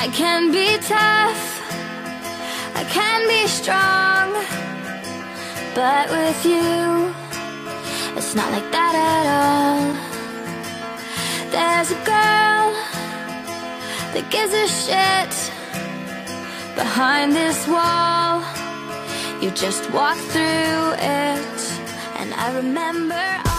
I can be tough, I can be strong, but with you, it's not like that at all. There's a girl that gives a shit behind this wall. You just walk through it, and I remember all